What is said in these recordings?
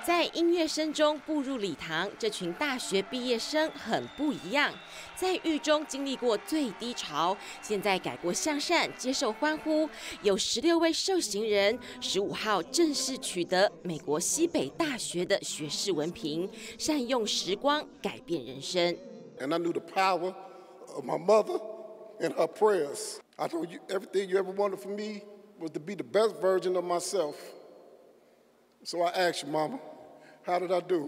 在音乐声中步入礼堂，这群大学毕业生很不一样。在狱中经历过最低潮，现在改过向善，接受欢呼。有16位受刑人15号正式取得美国西北大学的学士文凭，善用时光改变人生。 And I knew the power of my mother and her prayers. I told you everything you ever wanted from me was to be the best version of myself. So I asked you, Mama, how did I do?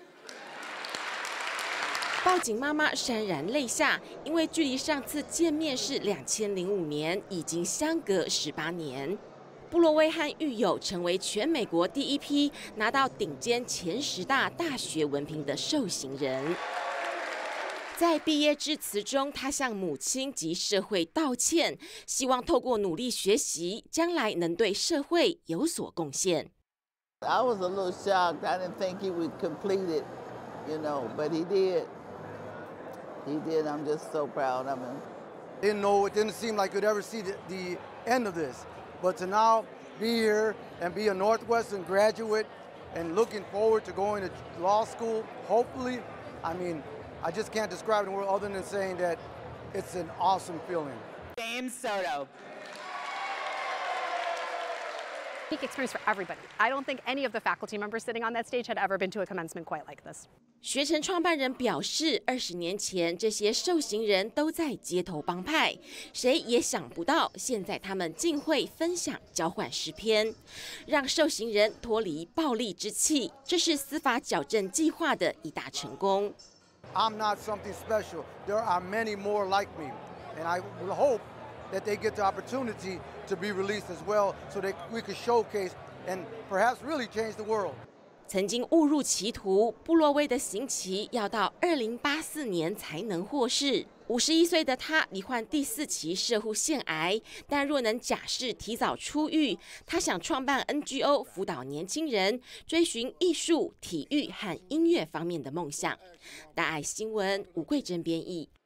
报警妈妈潸然泪下，因为距离上次见面是2005年，已经相隔18年。布洛威和狱友成为全美国第一批拿到顶尖前10大大学文凭的受刑人。在毕业致辞中，他向母亲及社会道歉，希望透过努力学习，将来能对社会有所贡献。 I was a little shocked. I didn't think he would complete it, but he did. He did. I'm just so proud of him. Didn't know, it didn't seem like you'd ever see the end of this. But to now be here and be a Northwestern graduate and looking forward to going to law school, hopefully, I just can't describe it in words other than saying that it's an awesome feeling. James Soto. Unique experience for everybody. I don't think any of the faculty members sitting on that stage had ever been to a commencement quite like this. 学城创办人表示，20年前这些受刑人都在街头帮派，谁也想不到，现在他们竟会分享交换诗篇，让受刑人脱离暴力之气。这是司法矫正计划的一大成功。 I'm not something special. There are many more like me, and I will hope that they get the opportunity to be released as well, so that we could showcase and perhaps really change the world. 曾经误入歧途，布洛威的刑期要到2084年才能获释。51岁的他罹患第4期摄护腺癌，但若能假释提早出狱，他想创办 NGO 辅导年轻人追寻艺术、体育和音乐方面的梦想。大爱新闻吴桂珍编译。